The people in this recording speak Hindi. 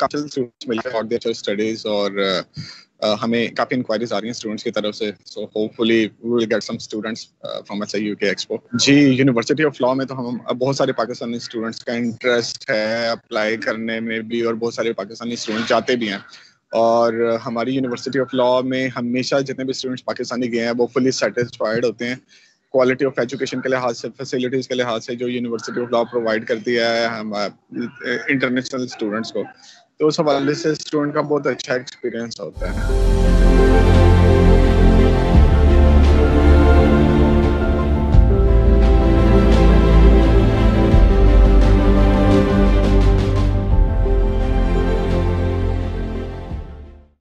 काफी स्टूडेंट्स मिले और देयर स्टडीज और हमें काफी इंक्वायरीज आ रही हैं स्टूडेंट्स की तरफ से, so hopefully we will get some students from SI UK expo. जी, यूनिवर्सिटी ऑफ लॉ में तो हम बहुत सारे पाकिस्तानी स्टूडेंट्स का इंटरेस्ट है अप्लाई करने में भी, और बहुत सारे पाकिस्तानी स्टूडेंट जाते भी हैं। और हमारी यूनिवर्सिटी ऑफ लॉ में हमेशा जितने भी स्टूडेंट्स पाकिस्तानी गए हैं वो फुली सेटिस्फाइड होते हैं क्वालिटी ऑफ एजुकेशन के लिहाज से, फैसिलिटीज के लिहाज से जो यूनिवर्सिटी ऑफ लॉ प्रोवाइड करती है हम इंटरनेशनल स्टूडेंट्स को। तो उस हवाले से स्टूडेंट का बहुत अच्छा एक्सपीरियंस होता है।